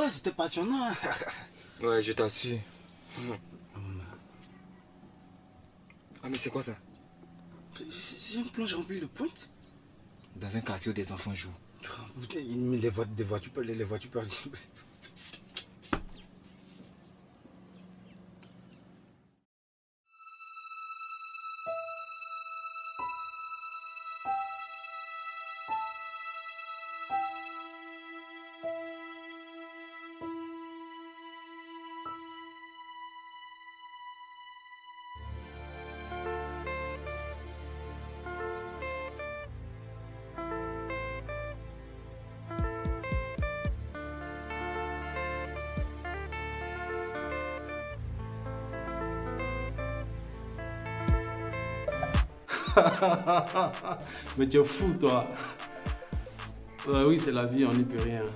Ouais, c'était passionnant. Ouais, je t'assure. Ah, mais c'est quoi ça? C'est une plonge remplie de pointe. Dans un quartier où des enfants jouent. Putain, les voitures passent. Mais tu es fou, toi. Oui, c'est la vie, on n'y peut rien.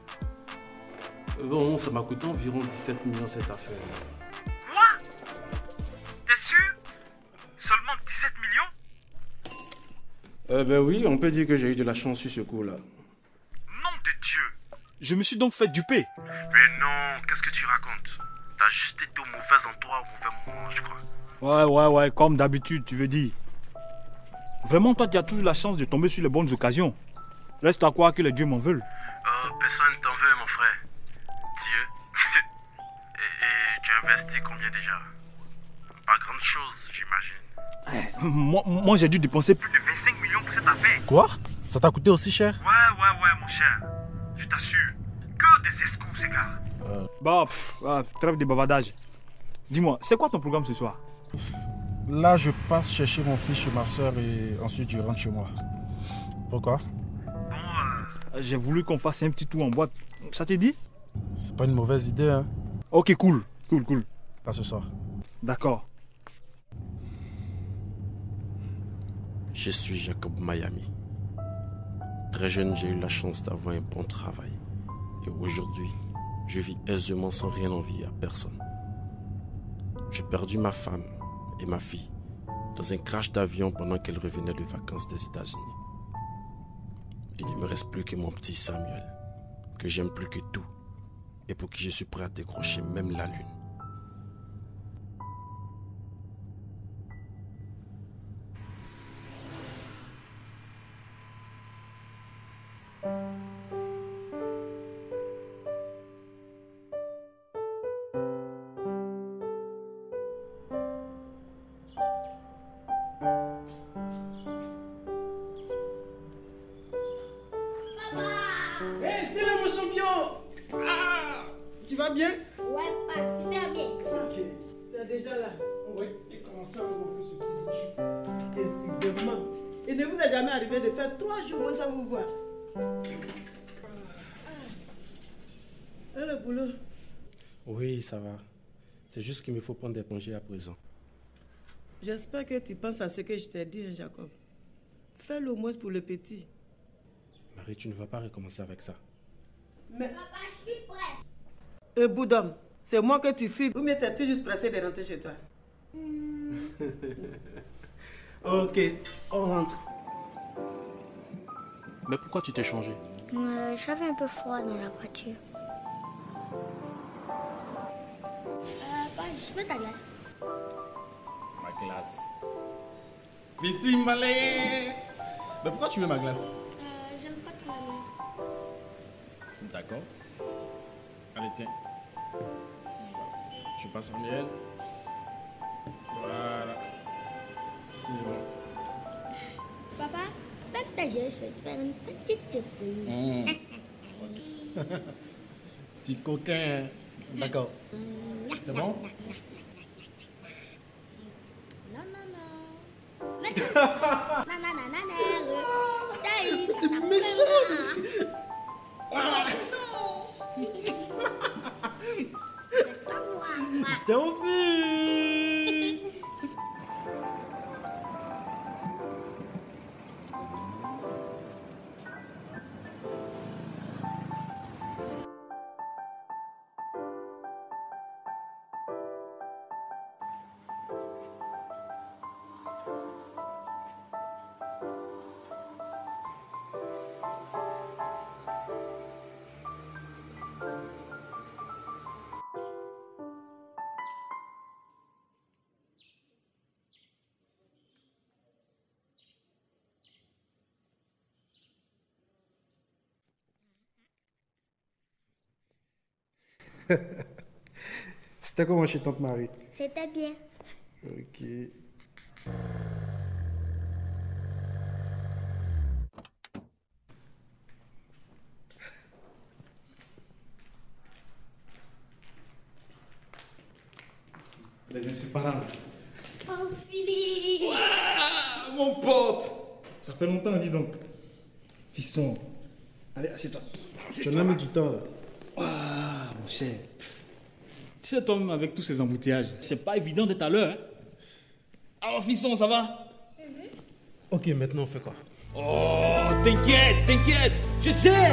Bon, ça m'a coûté environ 17 millions cette affaire. Quoi? T'es sûr? Seulement 17 millions? Ben oui, on peut dire que j'ai eu de la chance sur ce coup-là. Nom de Dieu! Je me suis donc fait duper. Mais non, qu'est-ce que tu racontes? T'as juste été au mauvais endroit au mauvais moment, je crois. Ouais, comme d'habitude, tu veux dire. Vraiment, toi, tu as toujours la chance de tomber sur les bonnes occasions. Reste à croire que les dieux m'en veulent. Oh, personne t'en veut, mon frère. Dieu. et tu as investi combien déjà? Pas grande chose, j'imagine. Moi, j'ai dû dépenser Plus de 25 millions pour cette affaire. Quoi? Ça t'a coûté aussi cher? Ouais, mon cher. Je t'assure. Que des escrocs, ces gars. Trêve de bavardage. Dis-moi, c'est quoi ton programme ce soir? Là, je passe chercher mon fils chez ma soeur et ensuite je rentre chez moi. Pourquoi? J'ai voulu qu'on fasse un petit tour en boîte. Ça te dit? C'est pas une mauvaise idée, hein? Ok, cool. Pas ce soir. D'accord. Je suis Jacob Miami. Très jeune, j'ai eu la chance d'avoir un bon travail. Et aujourd'hui, je vis aisément sans rien envier à personne. J'ai perdu ma femme et ma fille dans un crash d'avion pendant qu'elles revenaient de vacances des États-Unis. Il ne me reste plus que mon petit Samuel, que j'aime plus que tout et pour qui je suis prêt à décrocher même la lune. Hé, t'es là, mon champion! Ah! Tu vas bien? Ouais, pas super bien. Ok, tu es déjà là. Oui, et commencez à remonter ce petit tube. Décidément. Il ne vous est jamais arrivé de faire 3 jours sans vous voir. Et le boulot? Oui, ça va. C'est juste qu'il me faut prendre des congés à présent. J'espère que tu penses à ce que je t'ai dit, hein, Jacob. Fais-le au moins pour le petit. Marie, tu ne vas pas recommencer avec ça. Mais... Papa, je suis prêt. bout d'homme, c'est moi que tu fuis ou bien t'es tout juste pressé de rentrer chez toi? Ok, on rentre. Mais pourquoi tu t'es changé? J'avais un peu froid dans la voiture. Papa, je veux ta glace. Ma glace. Viti, malé. Mais pourquoi tu veux ma glace? J'aime pas trop la mienne. D'accord. Allez, tiens. Je passe en miel. Voilà. C'est bon. Papa, fais ta geste, je vais te faire une petite surprise. Petit coquin. D'accord. C'est bon? Non. Nanana, je t'haïs. C'est méchant! Non. Je t'ai aussi! C'était comment chez Tante Marie? C'était bien. Ok. Les inséparables. Oh, Philippe! Ah, mon pote! Ça fait longtemps, dis donc. Fiston. Allez, assieds-toi. Tu en as mis du temps là. Ah, mon cher. Tu sais, toi-même, avec tous ces embouteillages, c'est pas évident d'être à l'heure. Hein? Alors, fiston, ça va? Ok, maintenant on fait quoi? Oh, t'inquiète, je sais.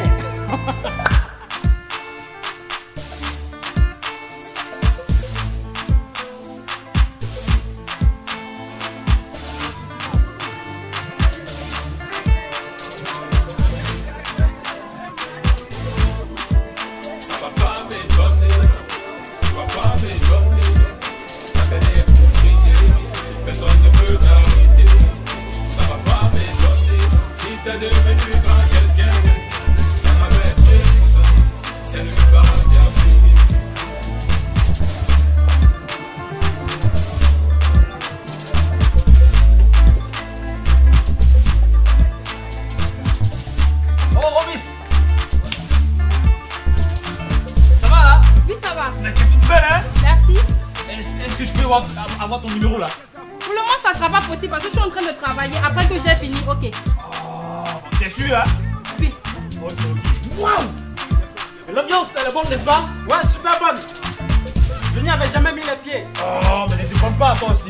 Avoir ton numéro là. Pour le moment ça sera pas possible parce que je suis en train de travailler après que j'ai fini, ok. Oh, t'es sûr hein? Oui. Waouh! L'ambiance elle est bonne n'est-ce pas? Ouais, super bonne. Je n'y avais jamais mis les pieds. Oh, mais ne te prends pas à toi aussi.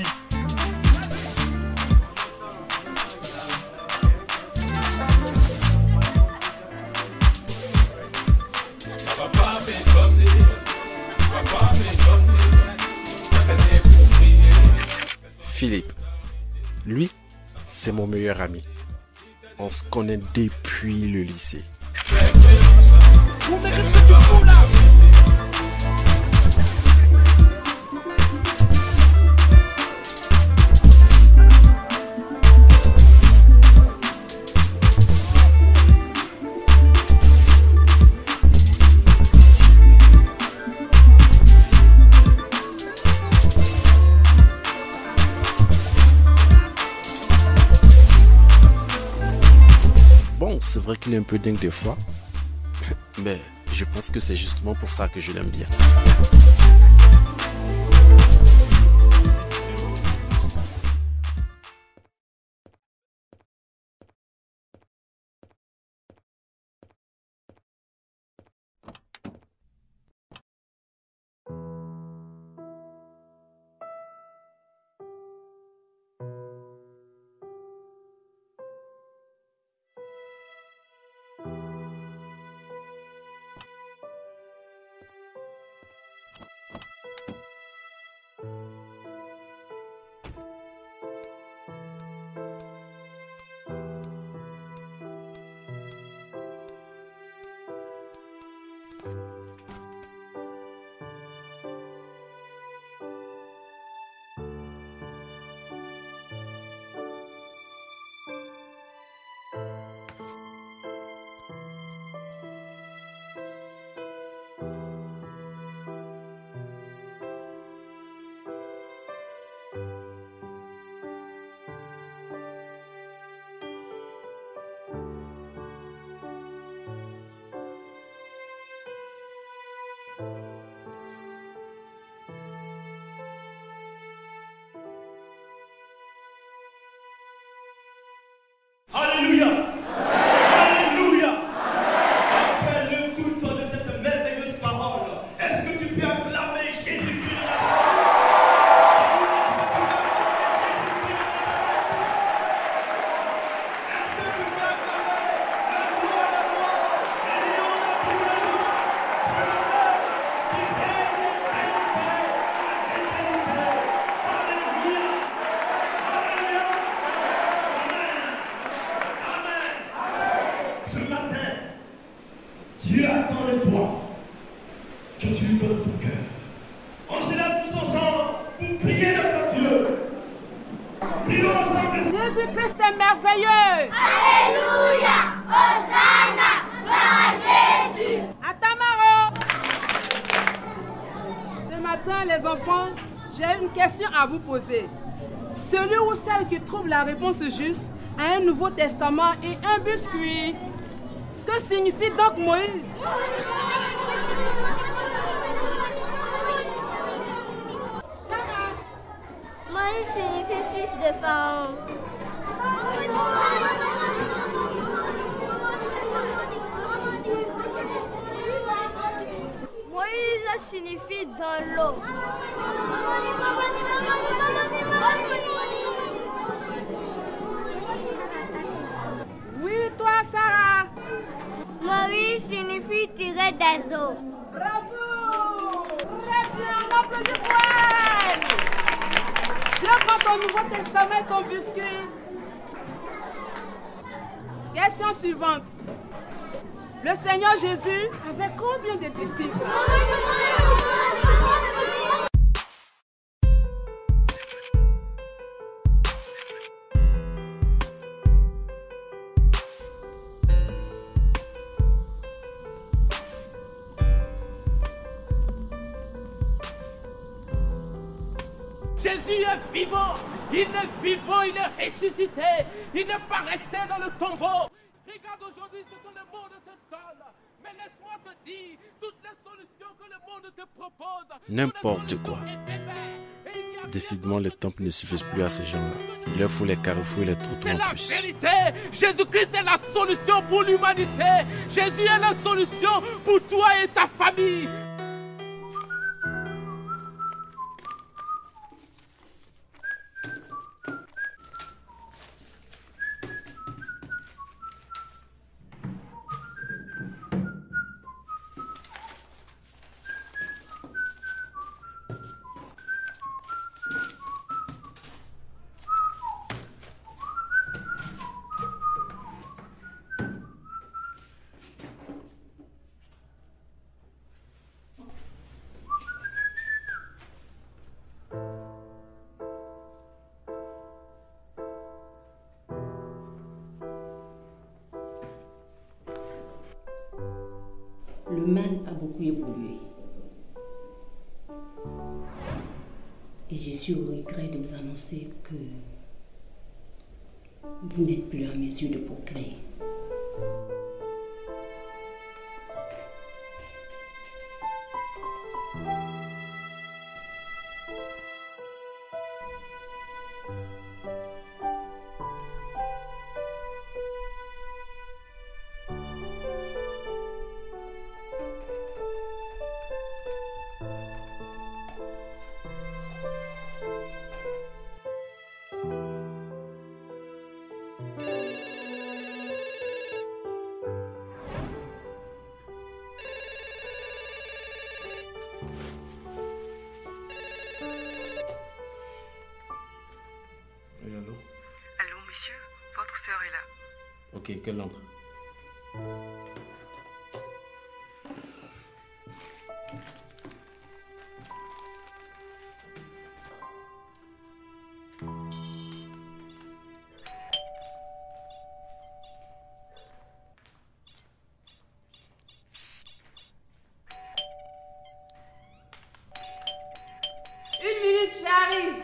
Ça va pas m'étonner, ça va pas m'étonner. Philippe, lui, c'est mon meilleur ami. On se connaît depuis le lycée. Mais qu'est-ce que tu fous là? Bon, c'est vrai qu'il est un peu dingue des fois, mais je pense que c'est justement pour ça que je l'aime bien. Alléluia! Alléluia! Après l'écoute de cette merveilleuse parole, est-ce que tu peux acclamer Jésus-Christ? Dieu attend de toi que tu lui donnes ton cœur. On se lève tous ensemble pour prier notre Dieu. Prions ensemble. Jésus-Christ est merveilleux. Alléluia! Hosanna! Gloire à Jésus! Attends, Maro. matin, les enfants, j'ai une question à vous poser. Celui ou celle qui trouve la réponse juste a un Nouveau Testament et un biscuit. Que signifie donc Moïse? Moïse signifie fils de Pharaon. Moïse signifie dans l'eau. Oui, toi, Sarah. Moïse signifie tirer des eaux. Bravo! Très bien, on applaudit pour elle. Viens prendre ton Nouveau Testament et ton biscuit. Question suivante. Le Seigneur Jésus avait combien de disciples? Jésus est vivant, il est vivant, il est ressuscité, il n'est pas resté dans le tombeau. Regarde aujourd'hui ce que le monde te donne, mais laisse-moi te dire toutes les solutions que le monde te propose. N'importe quoi. Décidément, les temples ne suffisent plus à ces gens-là. Il leur faut les carrefours et les trottoirs en plus. C'est la vérité. Jésus-Christ est la solution pour l'humanité. Jésus est la solution pour toi et ta famille. Le monde a beaucoup évolué. Et je suis au regret de vous annoncer que vous n'êtes plus en mesure de procréer. Oui, allô? Allô, monsieur, votre sœur est là. Ok, qu'elle entre. Une minute, j'arrive.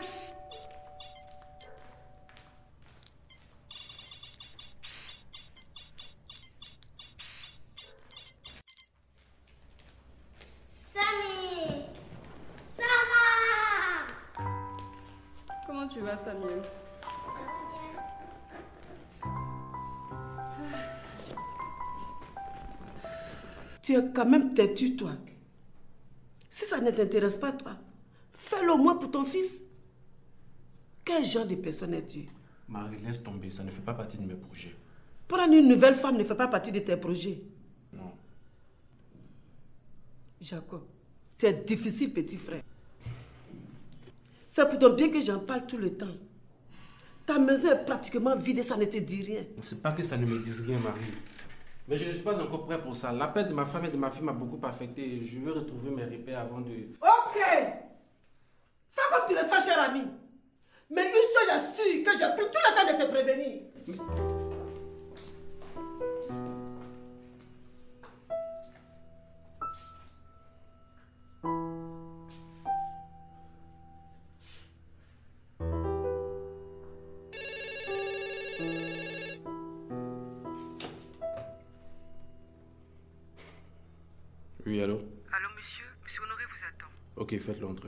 Samy! Sarah! Comment tu vas, Samuel? Tu es quand même têtu, toi. Si ça ne t'intéresse pas, toi, fais-le au moins pour ton fils. Quel genre de personne es-tu? Marie, laisse tomber, ça ne fait pas partie de mes projets. Prendre une nouvelle femme ne fait pas partie de tes projets. Non. Jacob, tu es difficile, petit frère. C'est pour ton bien que j'en parle tout le temps. Ta maison est pratiquement vide et ça ne te dit rien. C'est pas que ça ne me dise rien, Marie. Mais je ne suis pas encore prêt pour ça. La perte de ma femme et de ma fille m'a beaucoup affecté. Je veux retrouver mes repères avant de... Ok! Fais comme tu le sens, cher ami. Mais une chose, j'assure que j'ai pris tout le temps de te prévenir. Monsieur Honoré vous attend. Ok, faites-le entrer.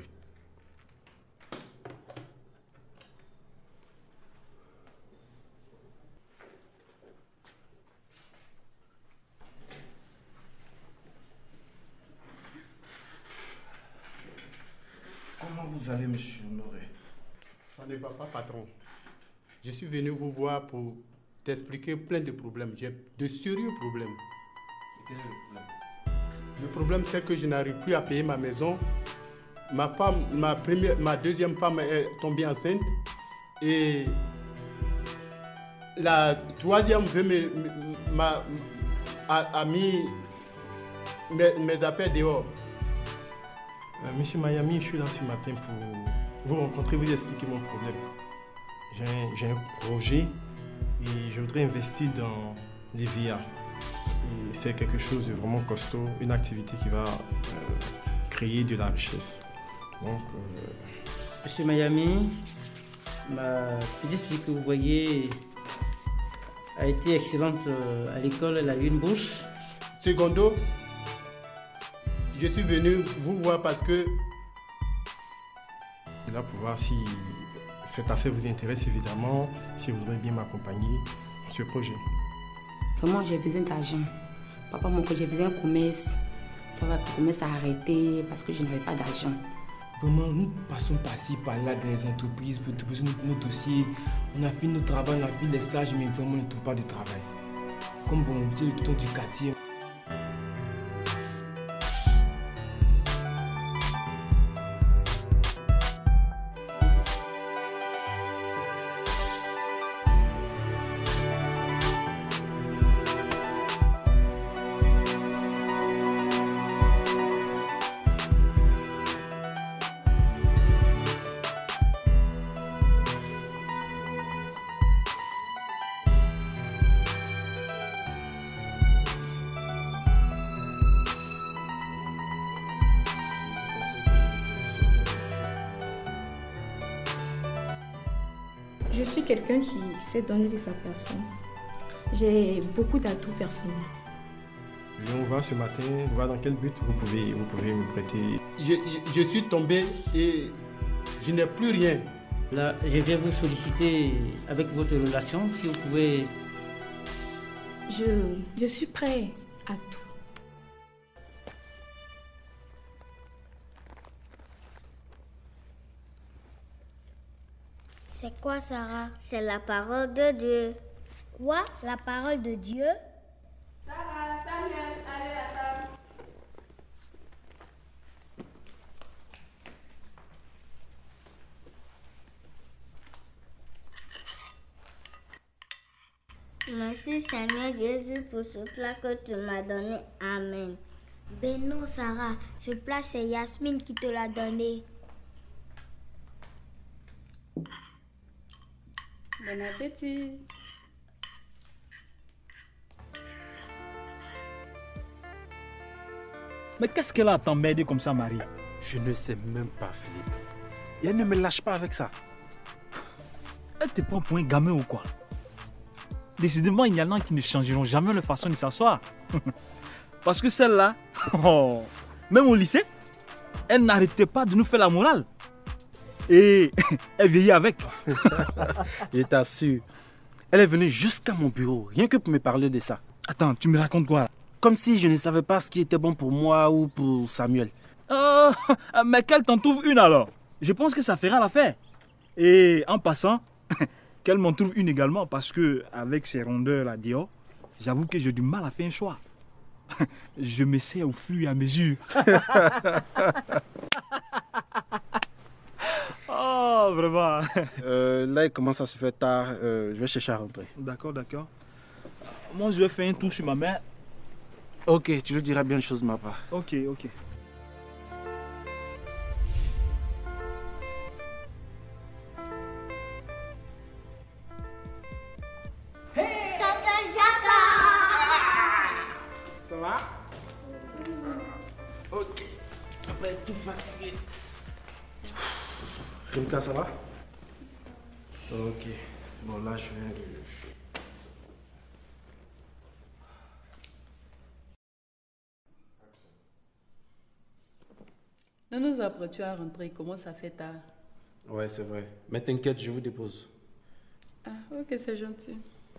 Comment vous allez, monsieur Honoré? Ça ne va pas, patron. Je suis venu vous voir pour t'expliquer plein de problèmes. J'ai de sérieux problèmes. Quel est le problème? Le problème, c'est que je n'arrive plus à payer ma maison. Ma femme, ma deuxième femme est tombée enceinte. Et la troisième a mis mes affaires dehors. Monsieur Mayami, je suis là ce matin pour vous rencontrer, vous expliquer mon problème. J'ai un projet et je voudrais investir dans les VIA. Et c'est quelque chose de vraiment costaud, une activité qui va créer de la richesse. Donc, Monsieur Mayami, ma petite fille que vous voyez a été excellente à l'école, elle a eu une bourse. Secondo, je suis venu vous voir parce que... Là pour voir si cette affaire vous intéresse évidemment, si vous voudrez bien m'accompagner dans ce projet. Vraiment, j'ai besoin d'argent. Papa, j'ai besoin d'un commerce. Ça va, le commerce a arrêté parce que je n'avais pas d'argent. Vraiment, nous passons par-ci, par-là dans les entreprises pour déposer nos dossiers. On a fait notre travail, on a fait les stages, mais vraiment, on ne trouve pas de travail. Comme bon, vous êtes le tout du quartier. Je suis quelqu'un qui sait donner de sa personne. J'ai beaucoup d'atouts personnels. Je viens vous voir ce matin, voir dans quel but vous pouvez me prêter. Je suis tombé et je n'ai plus rien. Là, je viens vous solliciter avec votre relation, si vous pouvez... Je suis prêt à tout. C'est quoi, Sarah? C'est la parole de Dieu. Quoi? La parole de Dieu? Sarah, Samuel, allez à table. Merci Seigneur Jésus pour ce plat que tu m'as donné. Amen. Ben non, Sarah, ce plat c'est Yasmine qui te l'a donné. Bon appétit. Mais qu'est-ce qu'elle a à t'emmerder comme ça, Marie? Je ne sais même pas, Philippe. Et elle ne me lâche pas avec ça. Elle te prend pour un gamin ou quoi? Décidément, il y en a qui ne changeront jamais leur façon de s'asseoir. Parce que celle-là, même au lycée, elle n'arrêtait pas de nous faire la morale. Et elle vieillit avec. Je t'assure. Elle est venue jusqu'à mon bureau, rien que pour me parler de ça. Attends, tu me racontes quoi là? Comme si je ne savais pas ce qui était bon pour moi ou pour Samuel. Mais qu'elle t'en trouve une alors. Je pense que ça fera l'affaire. Et en passant, qu'elle m'en trouve une également parce que avec ces rondeurs là dehors, j'avoue que j'ai du mal à faire un choix. Je m'essaie au fur et à mesure. Oh, vraiment. Là, il commence à se faire tard. Je vais chercher à rentrer. D'accord, d'accord. Moi, je vais faire un tour sur ma mère. Ok, tu lui diras bien une chose de ma part. Ok, ok. Ça va? Ok. Papa est tout fatigué. Rimka, ça va? Ok. Bon, là, je viens de... Ne nous apprends-tu à rentrer? Comment ça fait tard? Ouais, c'est vrai. Mais t'inquiète, je vous dépose. Ah, ok, c'est gentil.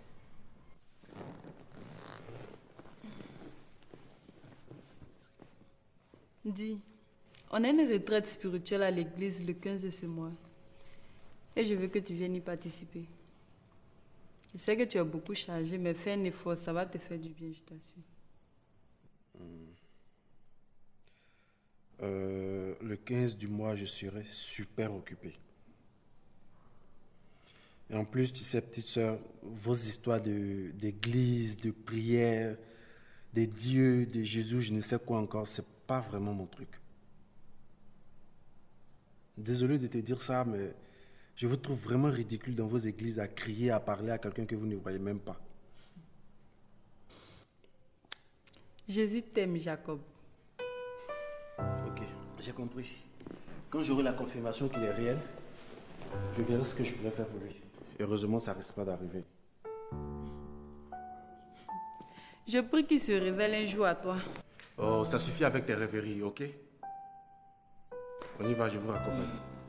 Dis, on a une retraite spirituelle à l'église le 15 de ce mois. Et je veux que tu viennes y participer. Je sais que tu as beaucoup chargé, mais fais un effort, ça va te faire du bien, je t'assure. Le 15 du mois, je serai super occupé. Et en plus, tu sais, petite soeur, vos histoires d'église, de prière, des dieux, de Jésus, je ne sais quoi encore, c'est pas vraiment mon truc. Désolé de te dire ça, mais je vous trouve vraiment ridicule dans vos églises à crier, à parler à quelqu'un que vous ne voyez même pas. Jésus t'aime, Jacob. Ok, j'ai compris. Quand j'aurai la confirmation qu'il est réel, je verrai ce que je pourrais faire pour lui. Heureusement, ça risque pas d'arriver. Je prie qu'il se révèle un jour à toi. Oh, ça suffit avec tes rêveries, ok? On y va, je vous raccompagne.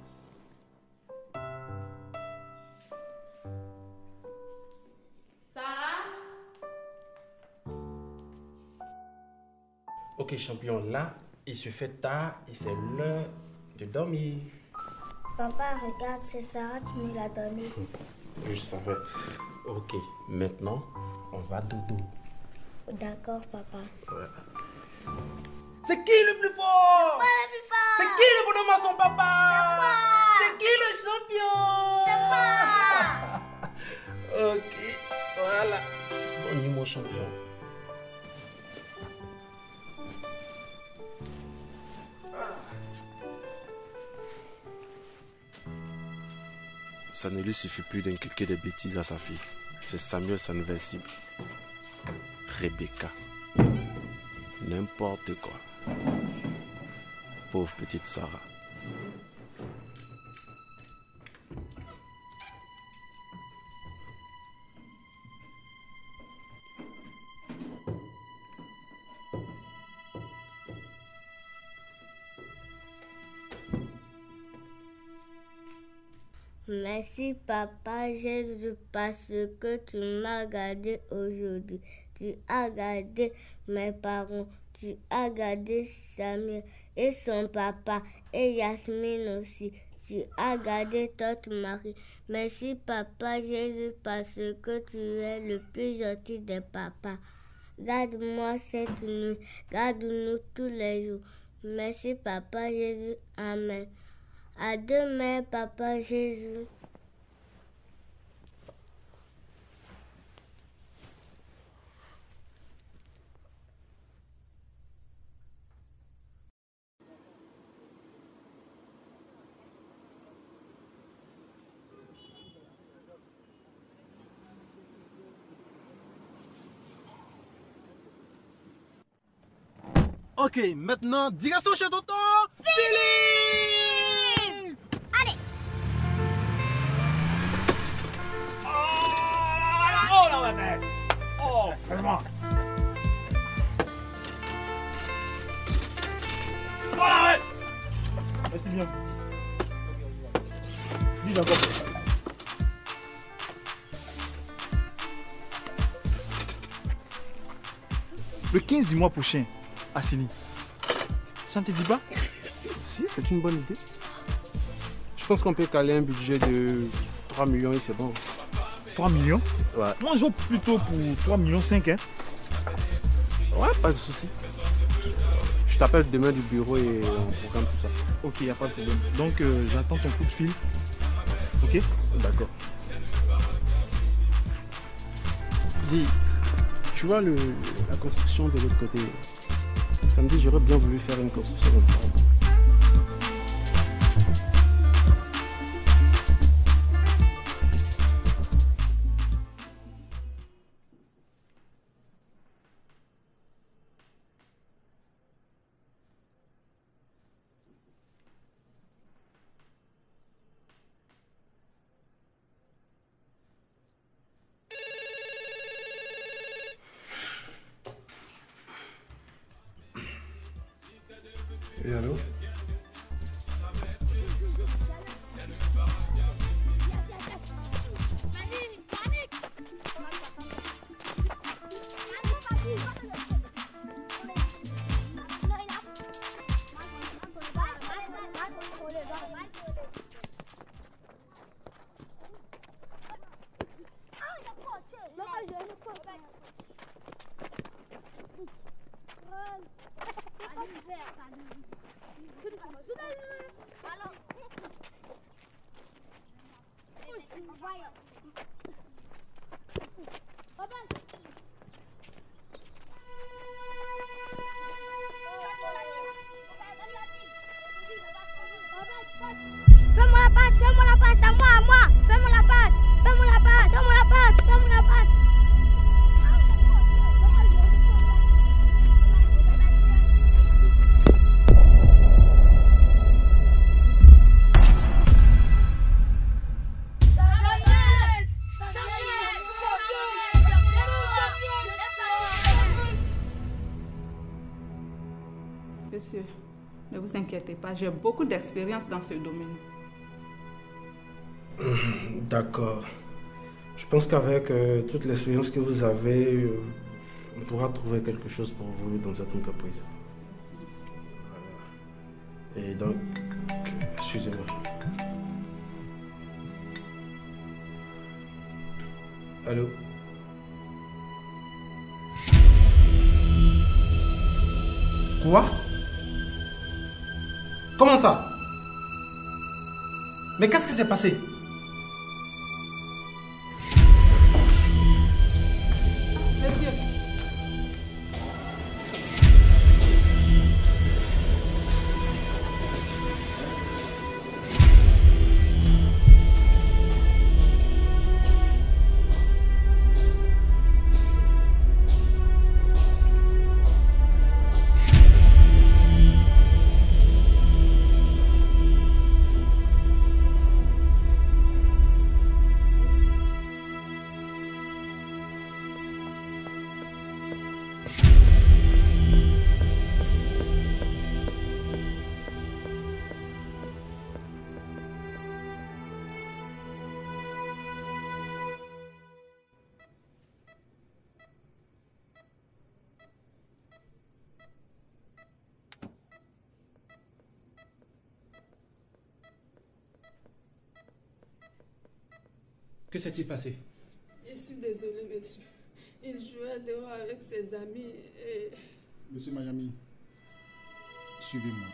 Sarah? Ok, champion, là, il se fait tard et c'est l'heure de dormir. Papa, regarde, c'est Sarah qui me l'a donné. Je savais. Ok, maintenant, on va dodo. D'accord, papa. Ouais. C'est qui le plus fort? C'est moi le plus fort. C'est qui le bonhomme à son papa? C'est qui le champion? moi. Ok, voilà. Bon numéro champion. Ça ne lui suffit plus d'inculquer des bêtises à sa fille. C'est Samuel sa nouvelle cible. Rebecca. N'importe quoi. Pauvre petite Sarah. Merci Papa Jésus parce que tu m'as gardé aujourd'hui. Tu as gardé mes parents, tu as gardé Samuel et son papa et Yasmine aussi. Tu as gardé Tante Marie. Merci Papa Jésus parce que tu es le plus gentil des papas. Garde-moi cette nuit, garde-nous tous les jours. Merci Papa Jésus, Amen. À demain, Papa Jésus. Ok, maintenant, direction chez tonton Philippe! Allez! Oh là, ouais, oh, vraiment! Oh là, ouais! Merci bien. Dis encore. Le 15 du mois prochain, Assini. Ça ne te dit pas? Si, c'est une bonne idée. Je pense qu'on peut caler un budget de 3 millions et c'est bon. 3 millions? Ouais. Moi, je joue plutôt pour 3 millions 5, hein? Ouais, pas de souci. Je t'appelle demain du bureau et on programme tout ça. Ok, il n'y a pas de problème. Donc, j'attends ton coup de fil. Ok? D'accord. Dis, tu vois la construction de l'autre côté. Samedi, j'aurais bien voulu faire une construction comme ça. Et allô? Fais-moi la passe, à moi. Fais-moi la passe. Monsieur, ne vous inquiétez pas, j'ai beaucoup d'expérience dans ce domaine. D'accord. Je pense qu'avec toute l'expérience que vous avez, on pourra trouver quelque chose pour vous dans cette entreprise. Voilà. Et donc, excusez-moi. Allô? Quoi? Comment ça? Mais qu'est-ce qui s'est passé? Monsieur. Que s'est-il passé? Je suis désolée, monsieur. Il jouait dehors avec ses amis et... Monsieur Mayami, suivez-moi.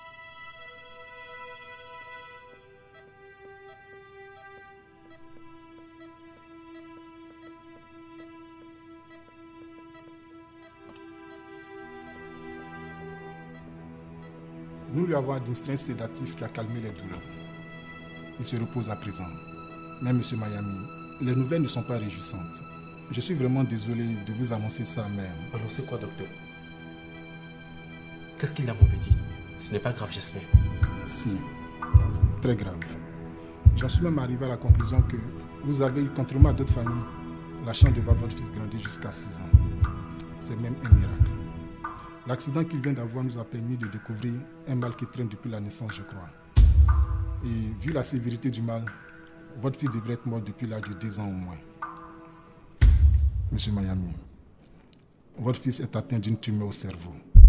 Nous lui avons administré un sédatif qui a calmé les douleurs. Il se repose à présent. Mais monsieur Mayami, les nouvelles ne sont pas réjouissantes. Je suis vraiment désolé de vous annoncer ça même. Annoncer quoi, docteur? Qu'est-ce qu'il a, mon petit? Ce n'est pas grave, Jasmin. Si, très grave. J'en suis même arrivé à la conclusion que vous avez eu, contrairement à d'autres familles, la chance de voir votre fils grandir jusqu'à 6 ans. C'est même un miracle. L'accident qu'il vient d'avoir nous a permis de découvrir un mal qui traîne depuis la naissance, je crois. Et vu la sévérité du mal, votre fils devrait être mort depuis l'âge de 2 ans au moins. Monsieur Mayami, votre fils est atteint d'une tumeur au cerveau.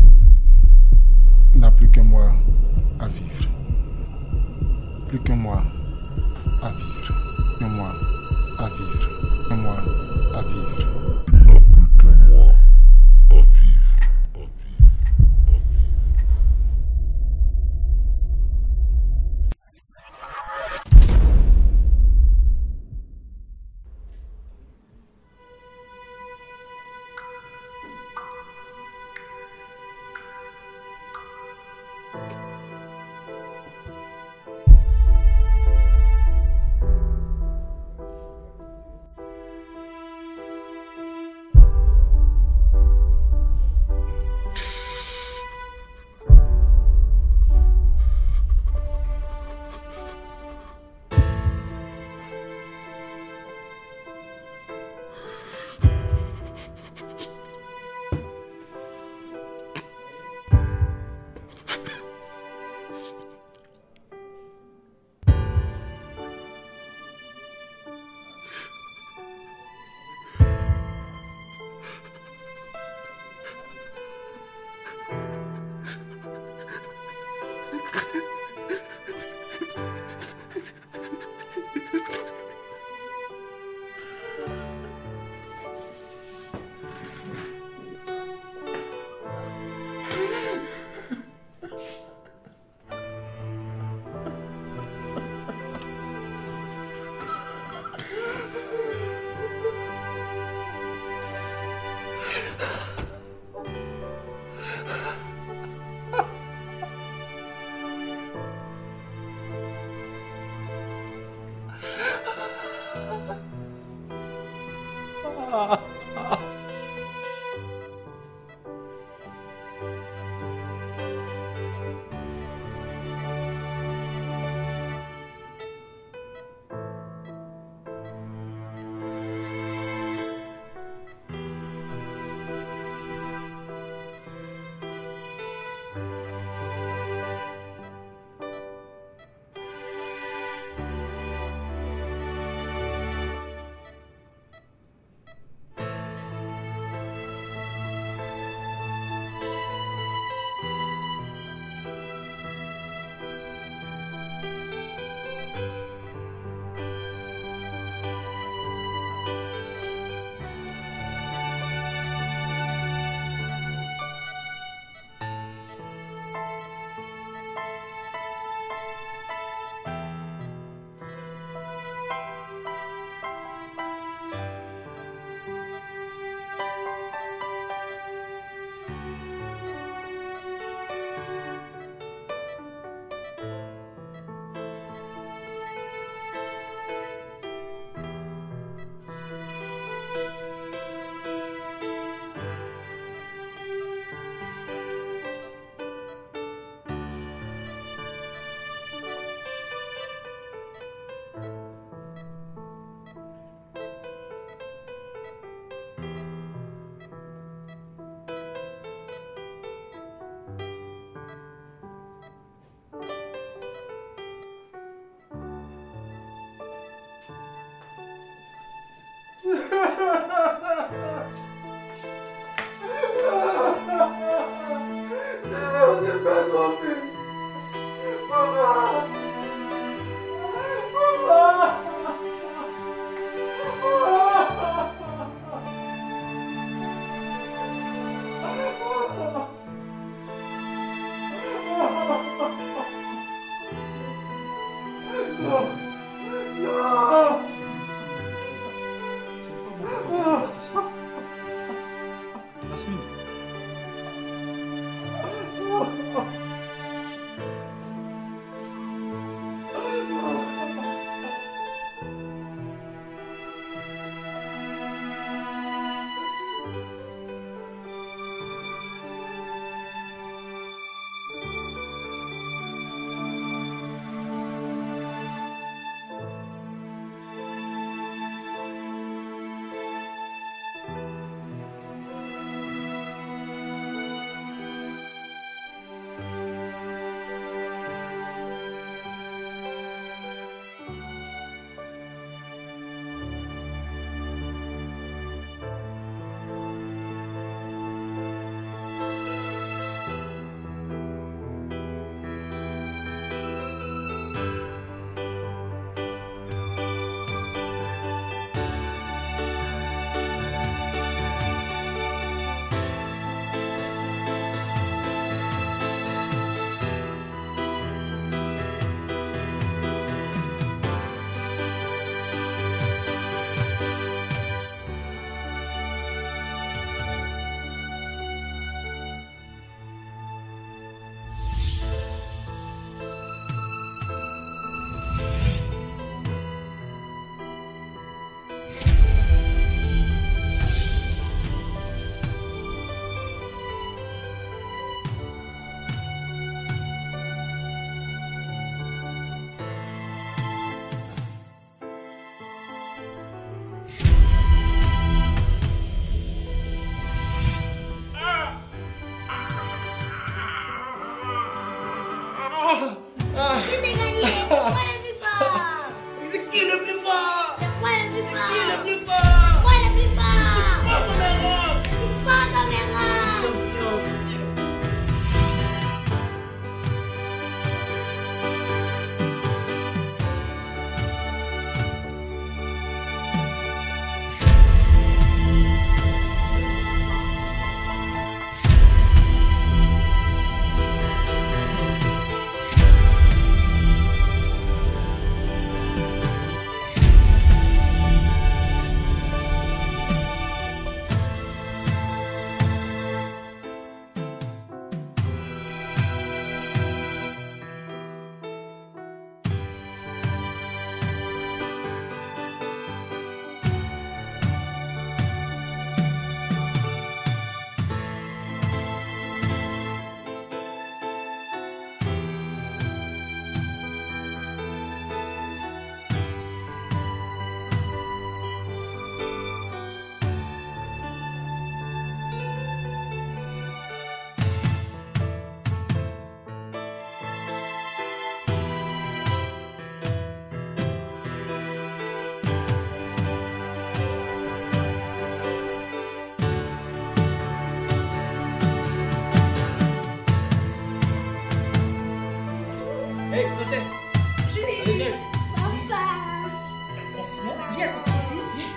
Il n'a plus qu'un mois à vivre. Plus qu'un mois à vivre. Un mois à vivre. Un mois à vivre. Il n'a plus qu'un mois à vivre. Julie. Allez, viens. Papa. Viens, ici, viens.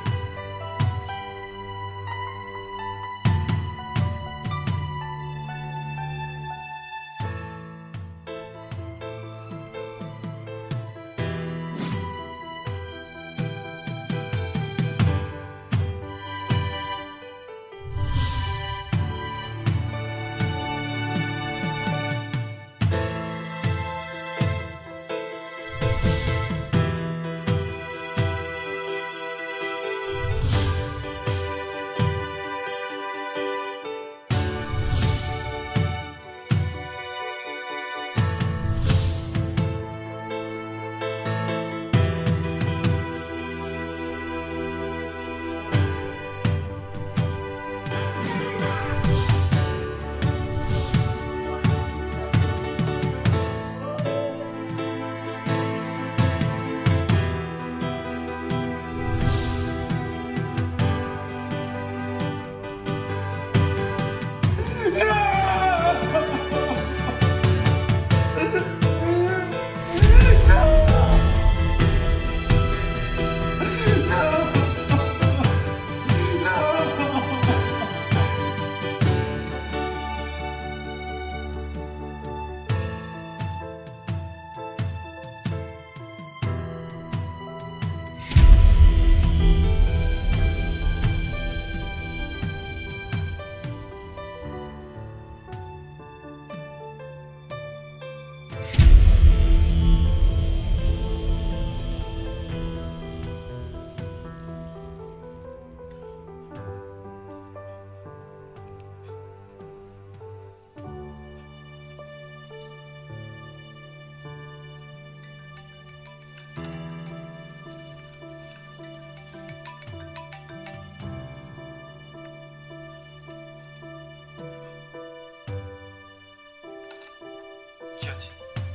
Qui a dit?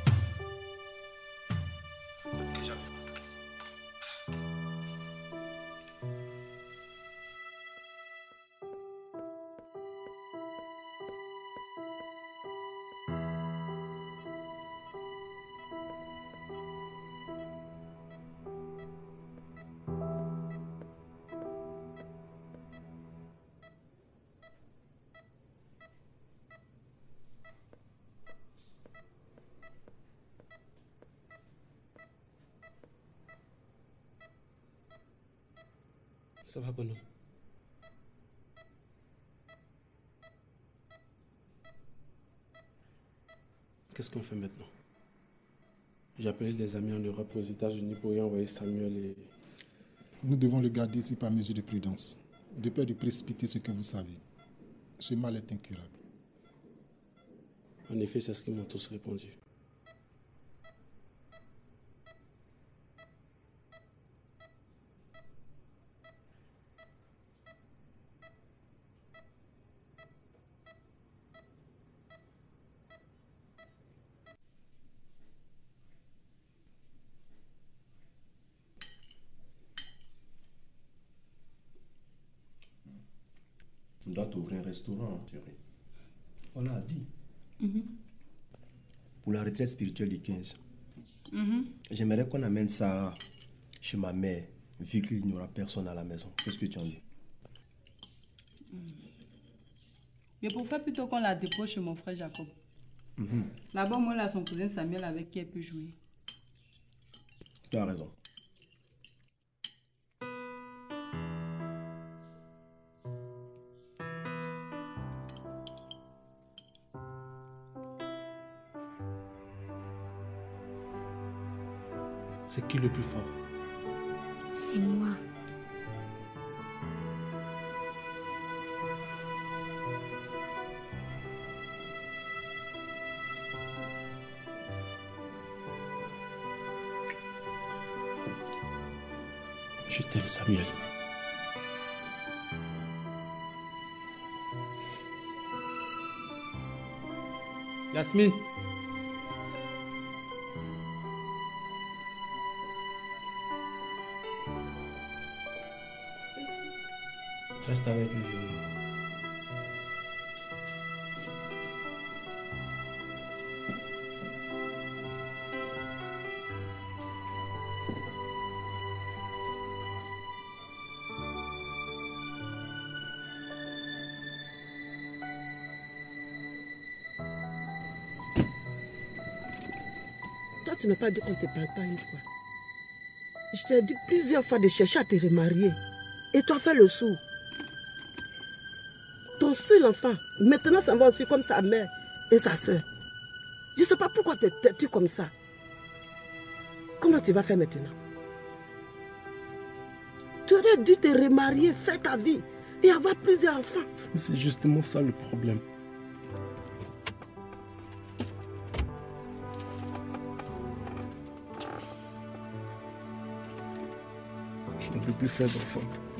Ça va, bonhomme? Qu'est-ce qu'on fait maintenant? J'ai appelé des amis en Europe, aux États-Unis pour y envoyer Samuel et... Nous devons le garder ici par mesure de prudence, de peur de précipiter ce que vous savez. Ce mal est incurable. En effet, c'est ce qu'ils m'ont tous répondu. On doit ouvrir un restaurant, chérie. On l'a dit. Pour la retraite spirituelle du 15. J'aimerais qu'on amène ça chez ma mère, vu qu'il n'y aura personne à la maison. Qu'est-ce que tu en dis? Je préfère plutôt qu'on la dépose chez mon frère Jacob. Là-bas, moi, là, son cousin Samuel avec qui elle peut jouer. Tu as raison. C'est qui le plus fort? C'est moi. Je t'aime, Samuel. Yasmine. Reste avec lui, Julie. tu n'as pas dit qu'on ne te parle pas une fois? Je t'ai dit plusieurs fois de chercher à te remarier. Et tu as fait le sourd. Ton seul enfant, maintenant ça va aussi comme sa mère et sa soeur. Je ne sais pas pourquoi tu es têtu comme ça. Comment tu vas faire maintenant? Tu aurais dû te remarier, faire ta vie et avoir plusieurs enfants. C'est justement ça le problème. Je ne peux plus faire d'enfants.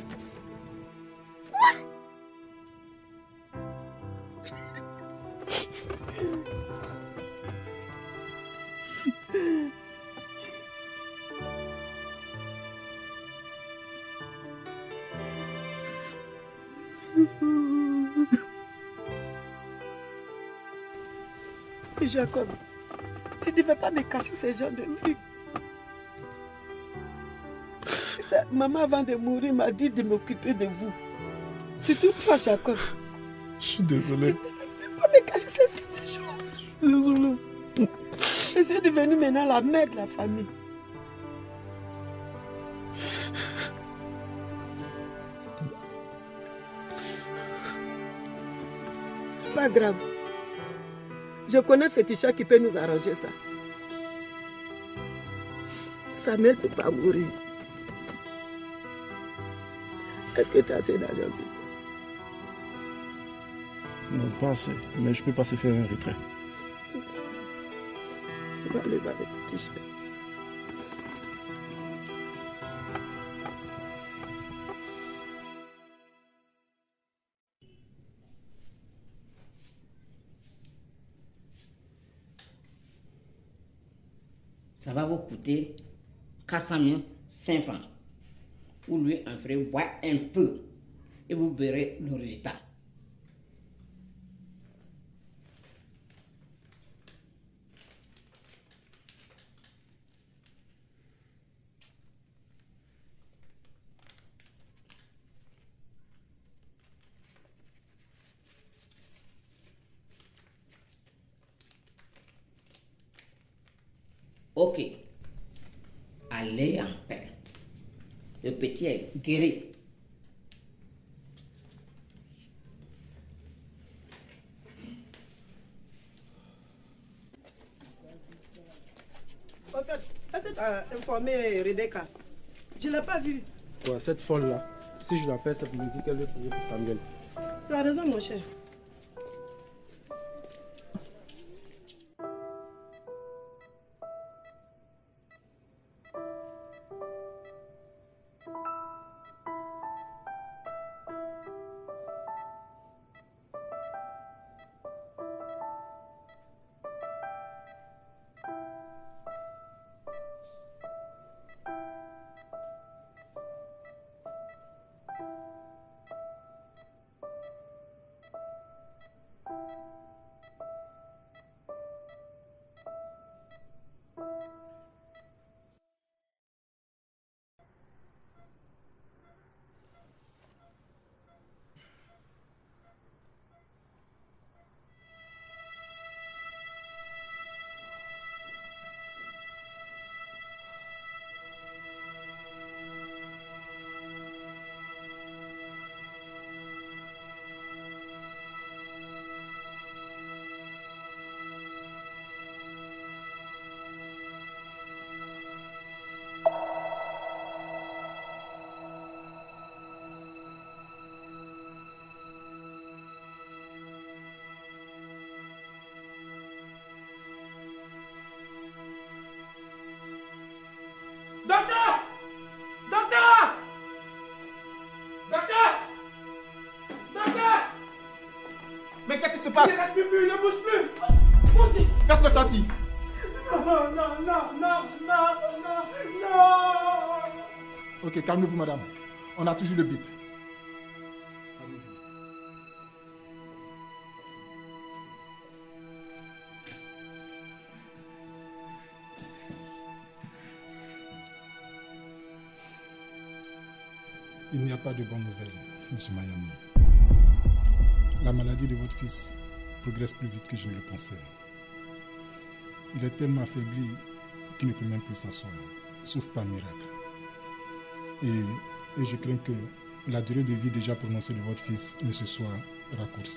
Jacob, tu ne devais pas me cacher ces genres de trucs. Maman, avant de mourir, m'a dit de m'occuper de vous. Surtout toi, Jacob. Je suis désolé. Tu ne devais même pas me cacher ces choses. Je suis désolé. Je suis devenue maintenant la mère de la famille. C'est pas grave. Je connais Féticha qui peut nous arranger ça. Samuel ne peut pas mourir. Est-ce que tu as assez d'argent? Non, pas assez. Mais je peux pas se faire un retrait. Va aller voir les Féticha. Ça va vous coûter 400 5 francs. Vous lui en ferez boire un peu et vous verrez le résultat. Ok. Allez en paix. Le petit est guéri. En fait, est-ce que tu as informé Rebecca? Je ne l'ai pas vue. Quoi, cette folle-là, si je l'appelle, ça me dit qu'elle veut prier pour Samuel. Tu as raison, mon cher. Docteur! Docteur! Docteur! Docteur! Mais qu'est-ce qui se passe? Il ne respire plus, il ne bouge plus! Faites-le sortir! Non! Ok, calmez-vous, madame. On a toujours le bip. Il n'y a pas de bonnes nouvelles, M. Mayami. La maladie de votre fils progresse plus vite que je ne le pensais. Il est tellement affaibli qui ne peut même plus s'asseoir, sauf par miracle. Et je crains que la durée de vie déjà prononcée de votre fils ne se soit raccourcie.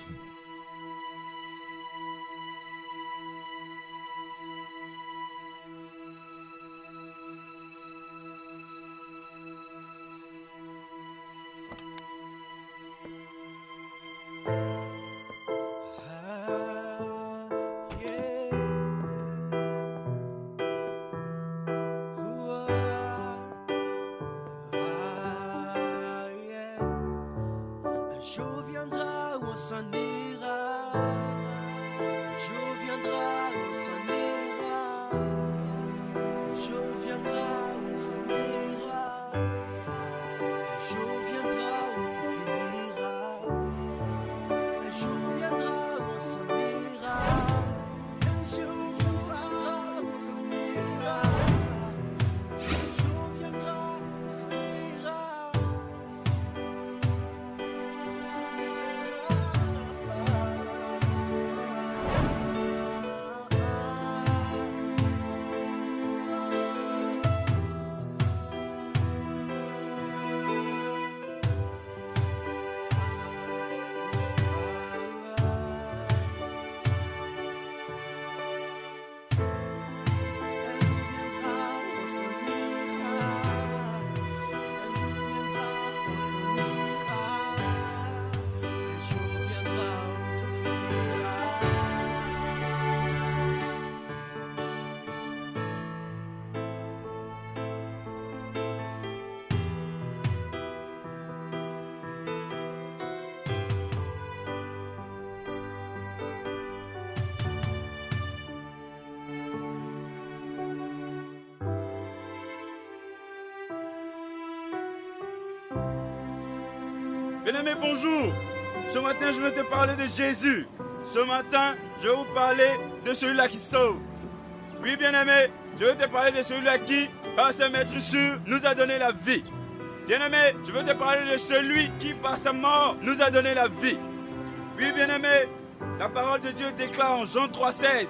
Bien-aimé, bonjour. Ce matin, je vais te parler de Jésus. Ce matin, je vais vous parler de celui-là qui sauve. Oui, bien-aimé, je vais te parler de celui-là qui, par sa maîtrisure, nous a donné la vie. Bien-aimé, je vais te parler de celui qui, par sa mort, nous a donné la vie. Oui, bien-aimé, la parole de Dieu déclare en Jean 3,16.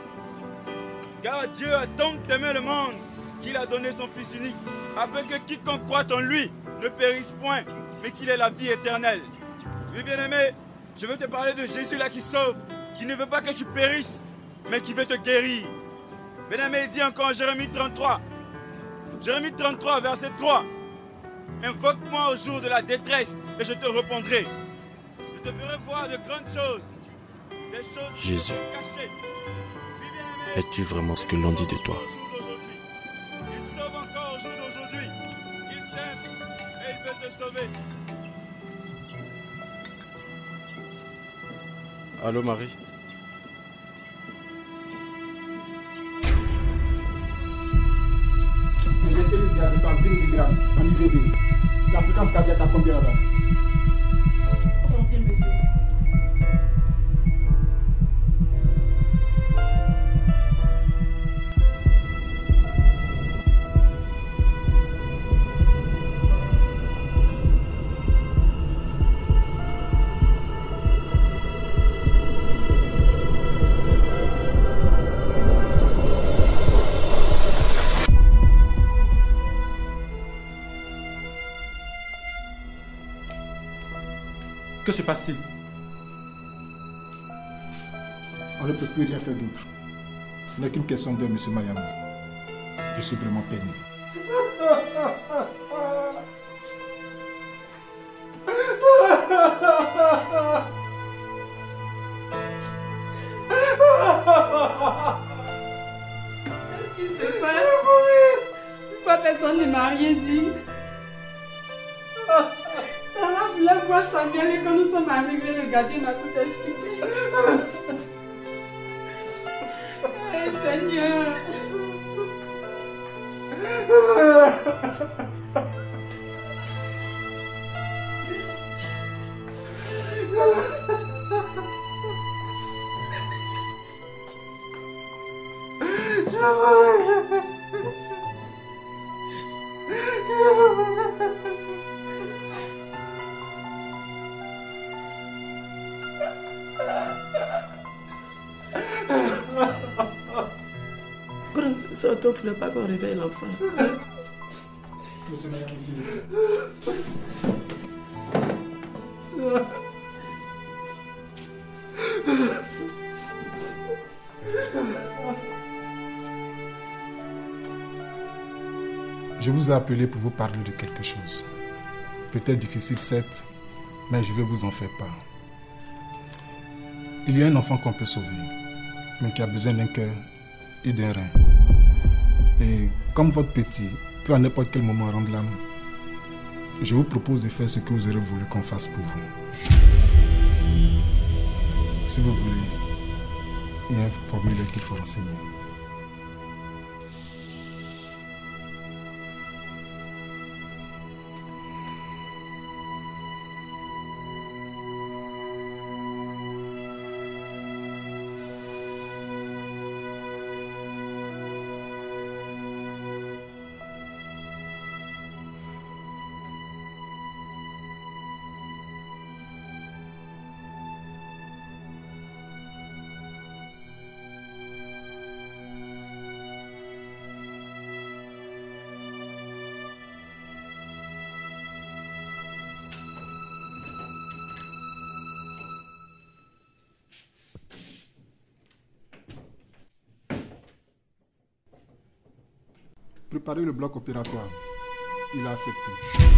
Car Dieu a tant aimé le monde qu'il a donné son Fils unique, afin que quiconque croit en lui ne périsse point, mais qu'il ait la vie éternelle. Oui, bien-aimé, je veux te parler de Jésus là qui sauve, qui ne veut pas que tu périsses, mais qui veut te guérir. Bien-aimé, il dit encore en Jérémie 33, verset 3, invoque-moi au jour de la détresse et je te répondrai. Je te ferai voir de grandes choses, des choses Jésus, qui sont cachées. Oui, bien-aimé, es-tu vraiment ce que l'on dit de toi? il sauve encore au jour d'aujourd'hui. Il t'aime et il veut te sauver. Allô, Marie? J'ai fait le diazépam 10 mg en IVD. La fréquence cardiaque à combien là-bas? Confirme, monsieur. Que se passe-t-il? On ne peut plus rien faire d'autre. Ce n'est qu'une question d'heure, monsieur Mayami. Je suis vraiment peiné. Qu'est-ce qui se passe? Pourquoi personne ne m'a rien dit? Sarah voulait voir Samuel et quand nous sommes arrivés, le gardien m'a tout expliqué. Hey, Seigneur! Sortons, il ne faut pas qu'on réveille l'enfant. Monsieur Mayami, s'il vous plaît. Je vous ai appelé pour vous parler de quelque chose. Peut-être difficile, certes, mais je vais vous en faire part. Il y a un enfant qu'on peut sauver, mais qui a besoin d'un cœur et d'un rein. Et comme votre petit peut à n'importe quel moment rendre l'âme, je vous propose de faire ce que vous aurez voulu qu'on fasse pour vous. Si vous voulez, il y a un formulaire qu'il faut renseigner. Préparez le bloc opératoire. Il a accepté.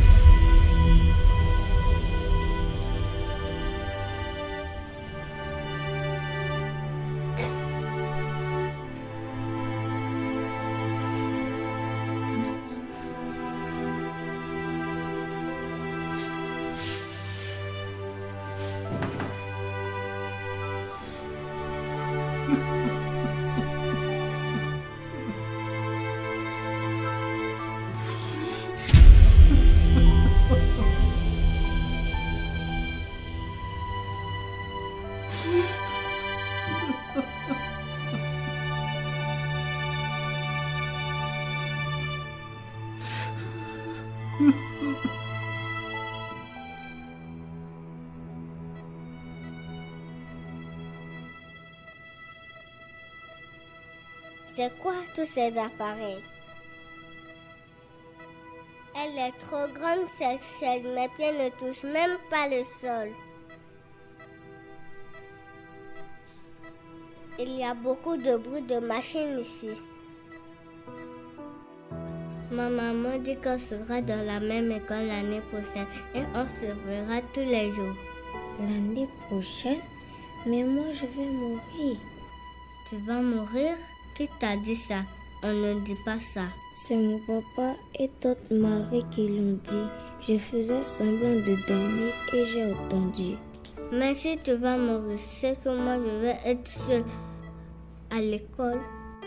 C'est quoi tous ces appareils? Elle est trop grande cette chaise, mes pieds ne touchent même pas le sol. Il y a beaucoup de bruit de machines ici. Ma maman dit qu'on sera dans la même école l'année prochaine et on se verra tous les jours. L'année prochaine? Mais moi je vais mourir. Tu vas mourir? Qui t'a dit ça? On ne dit pas ça. C'est mon papa et tante Marie qui l'ont dit. Je faisais semblant de dormir et j'ai entendu. Mais si tu vas mourir, c'est que moi je vais être seule à l'école.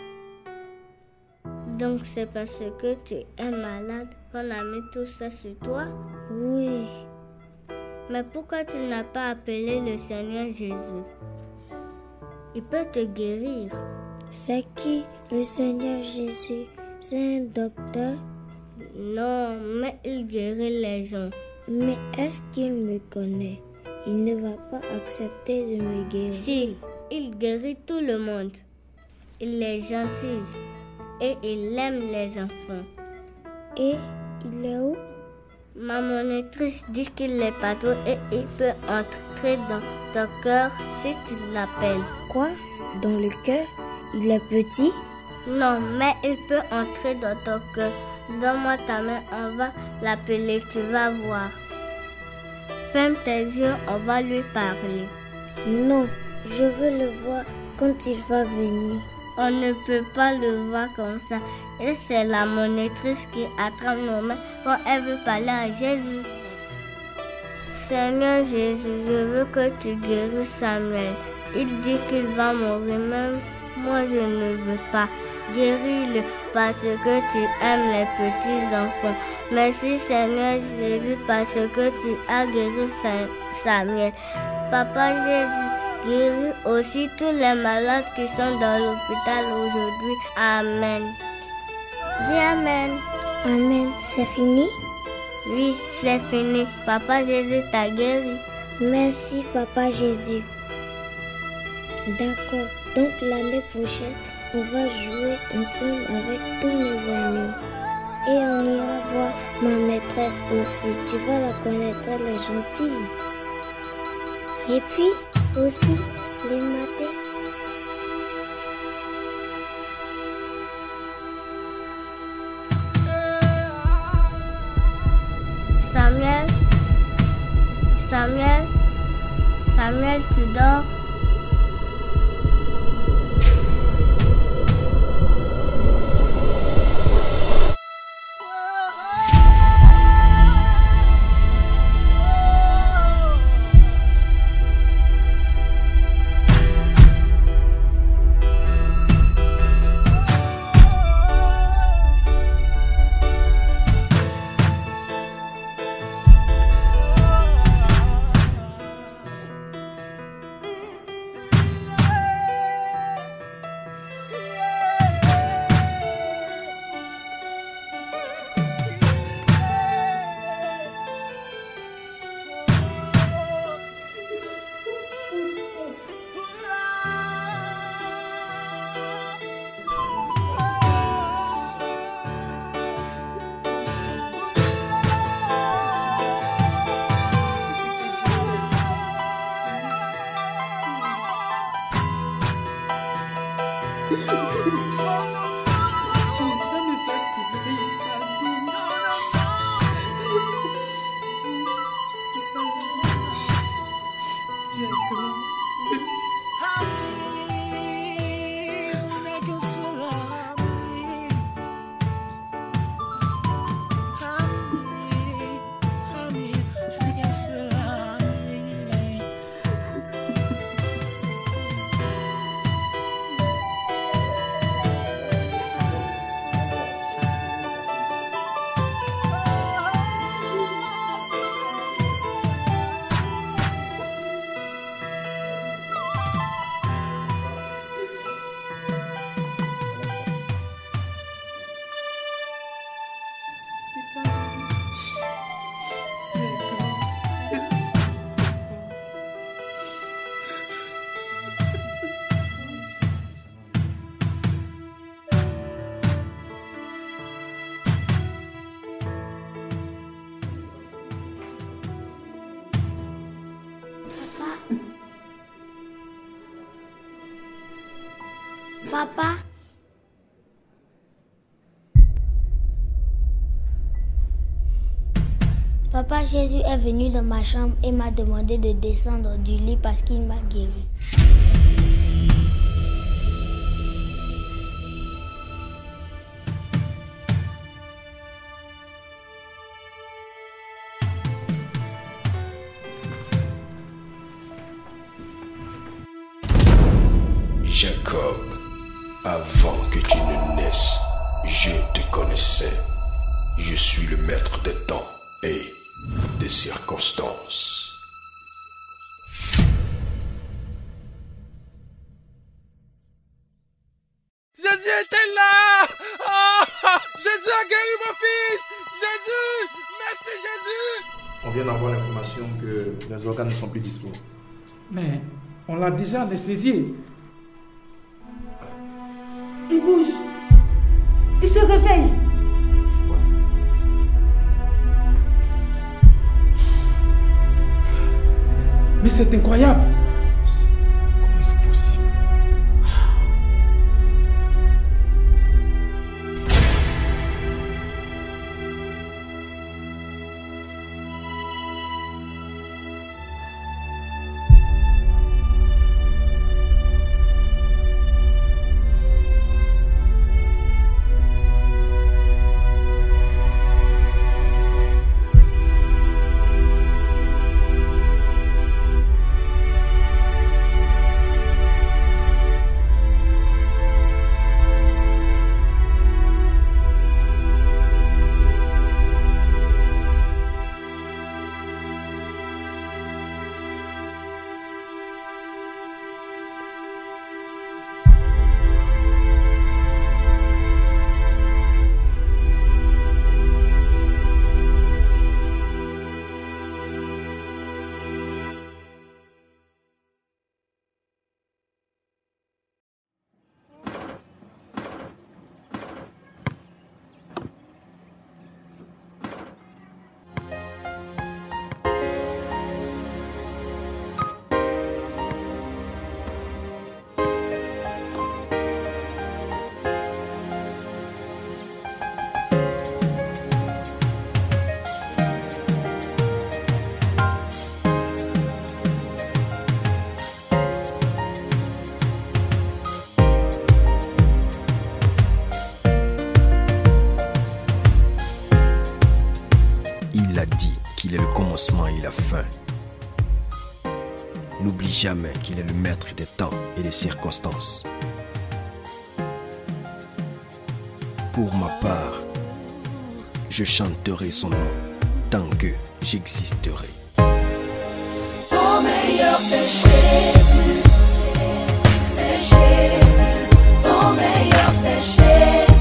Donc c'est parce que tu es malade qu'on a mis tout ça sur toi? Oui. Mais pourquoi tu n'as pas appelé le Seigneur Jésus? Il peut te guérir. C'est qui le Seigneur Jésus? C'est un docteur? Non, mais il guérit les gens. Mais est-ce qu'il me connaît? Il ne va pas accepter de me guérir. Si, il guérit tout le monde. Il est gentil et il aime les enfants. Et il est où? Ma monitrice dit qu'il est partout et il peut entrer dans ton cœur si tu l'appelles. Quoi? Dans le cœur? Il est petit? Non, mais il peut entrer dans ton cœur. Donne-moi ta main, on va l'appeler, tu vas voir. Ferme tes yeux, on va lui parler. Non, je veux le voir quand il va venir. On ne peut pas le voir comme ça. Et c'est la monitrice qui attrape nos mains quand elle veut parler à Jésus. Seigneur Jésus, je veux que tu guérisses Samuel. Il dit qu'il va mourir, même moi je ne veux pas. Guéris-le parce que tu aimes les petits enfants. Merci Seigneur Jésus parce que tu as guéri Samuel. Papa Jésus, guéris aussi tous les malades qui sont dans l'hôpital aujourd'hui. Amen. Dis Amen. Amen. C'est fini? Oui, c'est fini. Papa Jésus t'a guéri. Merci Papa Jésus. D'accord. Donc l'année prochaine, on va jouer ensemble avec tous mes amis. Et on ira voir ma maîtresse aussi. Tu vas la connaître, elle est gentille. Et puis, aussi, les matins. Samuel, tu dors? Papa? Papa, Jésus est venu dans ma chambre et m'a demandé de descendre du lit parce qu'il m'a guéri. Jacob, avant que tu ne naisses, je te connaissais. Je suis le maître des temps et des circonstances. Jésus était là! Oh, Jésus a guéri mon fils! Jésus! Merci Jésus! On vient d'avoir l'information que les organes ne sont plus disponibles. Mais on l'a déjà anesthésié. Il bouge. Il se réveille. Mais c'est incroyable. Comment est-ce possible? t'a dit qu'il est le commencement et la fin. N'oublie jamais qu'il est le maître des temps et des circonstances. Pour ma part, je chanterai son nom tant que j'existerai. Ton meilleur c'est Jésus, c'est Jésus. Ton meilleur c'est Jésus.